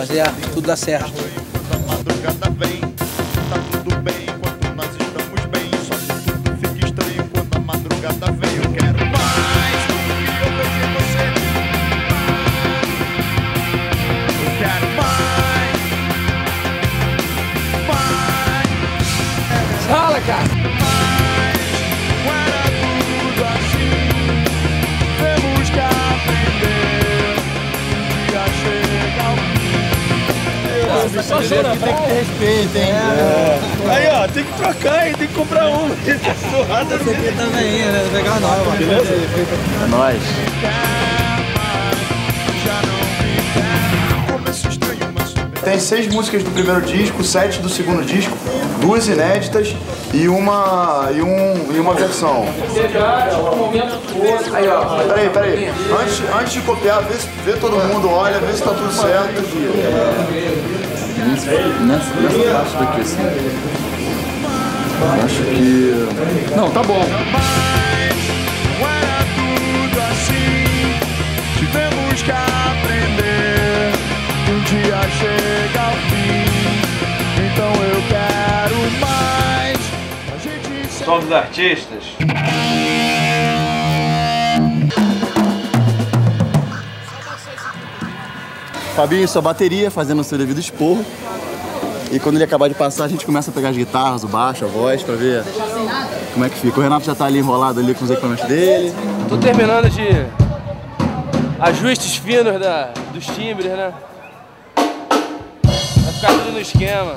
fazer tudo dar certo. Quando a madrugada vem, tá tudo bem enquanto nós estamos bem. Só que tudo fica estranho quando a madrugada vem. Eu quero mais do que eu vejo em você. Eu quero mais. Fala, cara! Era tudo assim. Temos que aprender. Um dia chega ao fim. Só show na praia. Tem que ter respeito, hein? Aí, ó, tem que trocar, hein? Tem que comprar um. Surrada Esse aqui também, né? Vou pegar nova. Beleza? É nóis. Tem 6 músicas do primeiro disco, 7 do segundo disco, 2 inéditas e uma versão. Peraí. Antes de copiar, vê todo mundo, olha, vê se tá tudo certo. Nessa parte daqui, assim. Acho que... Não, tá bom. Era tudo assim. Tivemos que aprender. Um dia chega ao fim. Então eu quero mais. A gente Somos artistas. Fabinho, sua bateria, fazendo o seu devido esporro. E quando ele acabar de passar, a gente começa a pegar as guitarras, o baixo, a voz, pra ver como é que fica. O Renato já tá ali enrolado ali com os equipamentos dele. Tô terminando de ajustes finos dos timbres, né? Vai ficar tudo no esquema.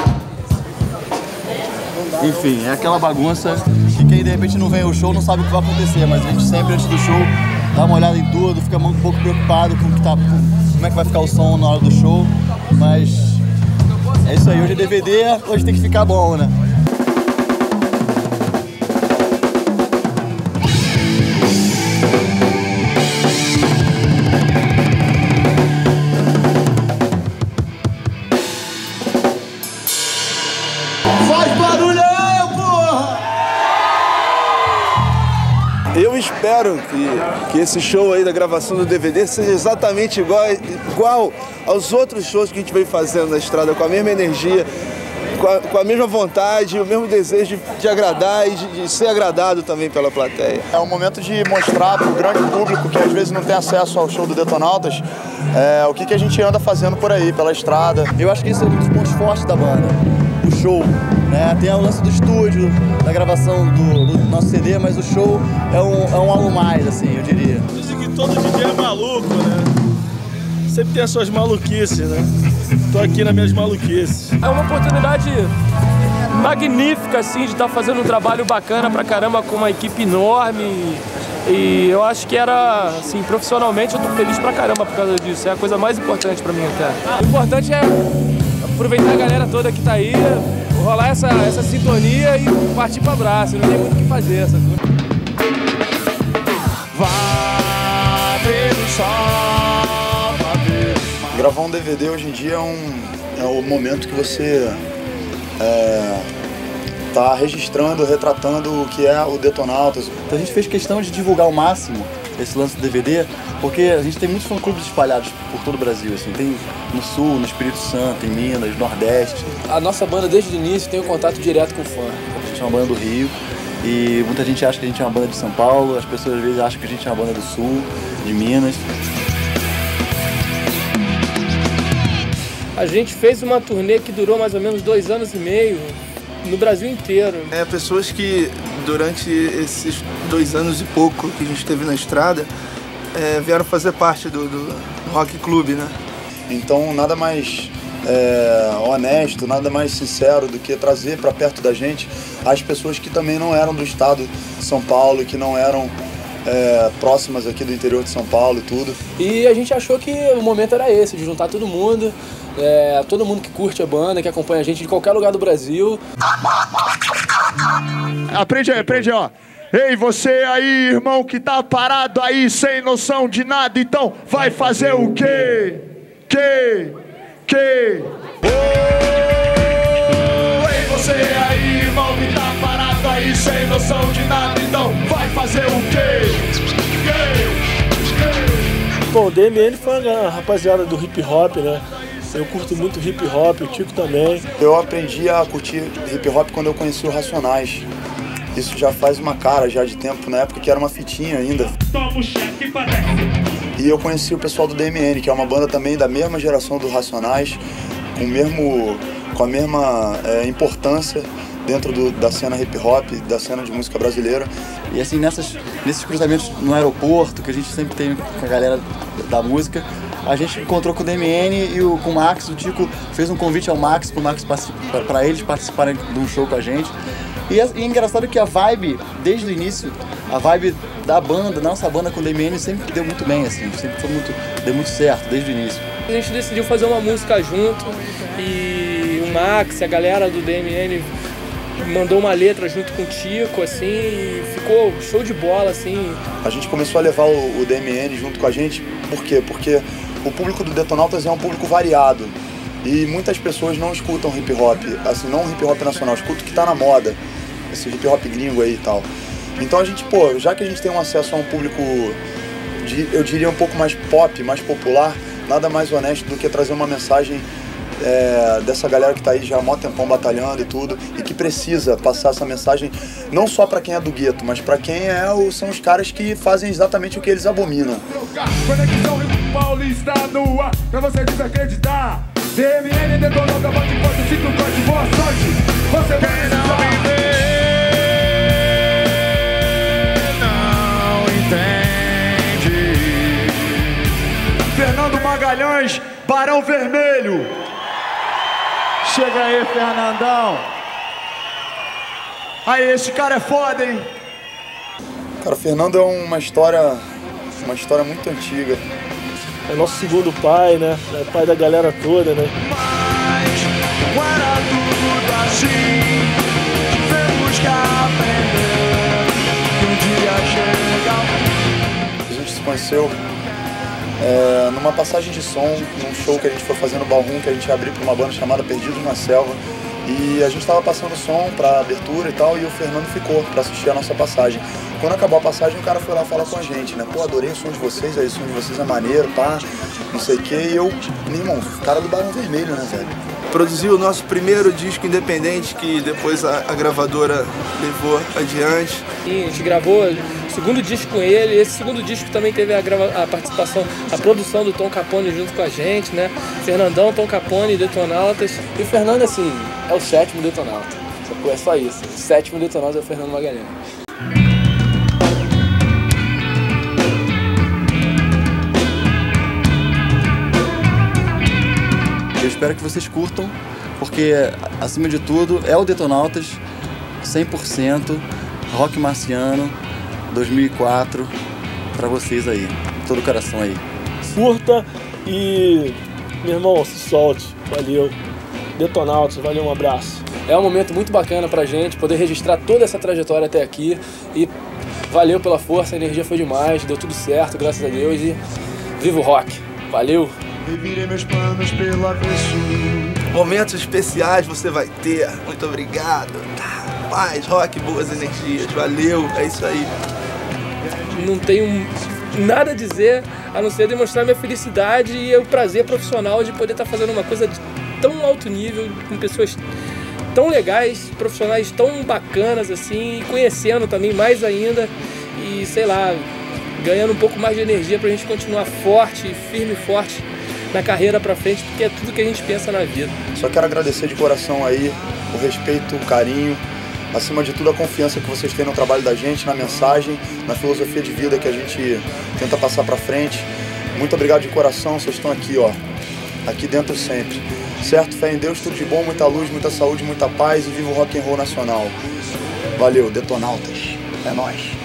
Enfim, é aquela bagunça que quem de repente não vem ao show não sabe o que vai acontecer, mas a gente sempre antes do show dá uma olhada em tudo, fica um pouco preocupado com o que tá, como é que vai ficar o som na hora do show, mas é isso aí, hoje é DVD, hoje tem que ficar bom, né? Faz barulhão, porra! Eu espero que esse show aí da gravação do DVD seja exatamente igual aos outros shows que a gente vem fazendo na estrada, com a mesma energia, com a mesma vontade, o mesmo desejo de agradar e de ser agradado também pela plateia. É um momento de mostrar para o grande público que às vezes não tem acesso ao show do Detonautas o que a gente anda fazendo por aí, pela estrada. Eu acho que isso é um dos pontos fortes da banda, o show, né? Tem o lance do estúdio, da gravação do nosso CD, mas o show é um algo mais, assim, eu diria. Dizem que todo DJ é maluco, né? Sempre tem as suas maluquices, né? Tô aqui nas minhas maluquices. É uma oportunidade magnífica, assim, de estar fazendo um trabalho bacana pra caramba com uma equipe enorme. E eu acho que era, assim, profissionalmente eu tô feliz pra caramba por causa disso. É a coisa mais importante pra mim até. O importante é aproveitar a galera toda que tá aí, rolar essa sintonia e partir pro abraço. Não tem muito o que fazer essa coisa. vai ver o sol, vai ver o mar. Gravar um DVD hoje em dia é o momento que você tá registrando, retratando o que é o Detonautas. Então a gente fez questão de divulgar ao máximo esse lance do DVD, porque a gente tem muitos fã-clubes espalhados por todo o Brasil, assim, tem no Sul, no Espírito Santo, em Minas, Nordeste. A nossa banda, desde o início, tem um contato direto com o fã. A gente é uma banda do Rio e muita gente acha que a gente é uma banda de São Paulo, as pessoas às vezes acham que a gente é uma banda do Sul, de Minas. A gente fez uma turnê que durou mais ou menos 2 anos e meio, no Brasil inteiro. Pessoas que durante esses 2 anos e pouco que a gente esteve na estrada vieram fazer parte do Rock Club, né? Então nada mais honesto, nada mais sincero do que trazer para perto da gente as pessoas que também não eram do estado de São Paulo, que não eram próximas aqui do interior de São Paulo e tudo. E a gente achou que o momento era esse, de juntar todo mundo que curte a banda, que acompanha a gente de qualquer lugar do Brasil. Aprende aí, ó. Ei, você aí, irmão, que tá parado aí, sem noção de nada, então vai fazer o quê? Ei, você aí, irmão, que tá parado aí, sem noção de nada, então vai fazer o quê? Bom, o DMN foi uma rapaziada do hip hop, né? Eu curto muito hip hop, o Tico também. Eu aprendi a curtir hip hop quando eu conheci o Racionais. Isso já faz uma cara já de tempo, na época que era uma fitinha ainda. E eu conheci o pessoal do DMN, que é uma banda também da mesma geração do Racionais, com a mesma importância dentro da cena hip hop, da cena de música brasileira. E assim, nesses cruzamentos no aeroporto, que a gente sempre tem com a galera da música, a gente encontrou com o DMN e com o Max. O Tico fez um convite ao Max, para eles participarem de um show com a gente. E é engraçado que a vibe, desde o início, a vibe da banda, nossa banda com o DMN sempre deu muito bem, assim, deu muito certo desde o início. A gente decidiu fazer uma música junto e o Max, a galera do DMN mandou uma letra junto com o Tico, assim, e ficou show de bola, assim. A gente começou a levar o DMN junto com a gente, por quê? Porque o público do Detonautas é um público variado e muitas pessoas não escutam hip hop, assim, não hip hop nacional, escutam o que tá na moda, esse hip hop gringo aí e tal. Então a gente, já que a gente tem um acesso a um público, eu diria um pouco mais pop, mais popular, nada mais honesto do que trazer uma mensagem dessa galera que tá aí já há mó tempão batalhando e tudo, e que precisa passar essa mensagem não só pra quem é do gueto, mas pra quem são os caras que fazem exatamente o que eles abominam. Conexão Rio Paulista no ar, pra você desacreditar. DMN detonou, acabou de força, sinto o corte, boa sorte. Você vai não entende. Fernando Magalhães, Barão Vermelho. Chega aí, Fernandão. Aí, esse cara é foda, hein? Cara, o Fernando é uma história muito antiga. É nosso segundo pai, né? É pai da galera toda, né? Mas era tudo assim. Tivemos que aprender que um dia chega. A gente se conheceu numa passagem de som, num show que a gente foi fazer no Ballroom, que a gente abriu para uma banda chamada Perdidos na Selva. E a gente estava passando som para abertura e tal, e o Fernando ficou para assistir a nossa passagem. Quando acabou a passagem, o cara foi lá falar com a gente, né? Pô, adorei o som de vocês, aí o som de vocês é maneiro, pá, não sei o quê. E eu, meu irmão, cara do Barão Vermelho, né, velho? Produziu o nosso primeiro disco independente, que depois a gravadora levou adiante. E a gente gravou o segundo disco com ele. Esse segundo disco também teve a participação, a produção do Tom Capone junto com a gente, né? Fernandão, Tom Capone, Detonautas. E o Fernando, assim, é o 7º Detonauta. É só isso. O 7º Detonauta é o Fernando Magalhães. Eu espero que vocês curtam, porque, acima de tudo, é o Detonautas 100%, rock marciano, 2004, pra vocês aí, todo o coração aí. Curta e, meu irmão, se solte. Valeu. Detonautas, valeu, um abraço. É um momento muito bacana pra gente poder registrar toda essa trajetória até aqui e valeu pela força, a energia foi demais, deu tudo certo, graças a Deus, e viva o rock. Valeu. Revirei meus planos pelo avesso. Momentos especiais você vai ter. Muito obrigado. Paz, rock, boas energias. Valeu, é isso aí. Não tenho nada a dizer a não ser demonstrar minha felicidade e o prazer profissional de poder estar fazendo uma coisa de tão alto nível, com pessoas tão legais, profissionais tão bacanas assim, e conhecendo também mais ainda e, sei lá, ganhando um pouco mais de energia pra gente continuar forte, firme e forte na carreira pra frente, porque é tudo que a gente pensa na vida. Só quero agradecer de coração aí o respeito, o carinho, acima de tudo a confiança que vocês têm no trabalho da gente, na mensagem, na filosofia de vida que a gente tenta passar pra frente. Muito obrigado de coração, vocês estão aqui, ó, aqui dentro sempre. Certo? Fé em Deus, tudo de bom, muita luz, muita saúde, muita paz e viva o rock and roll nacional. Valeu, Detonautas. É nóis.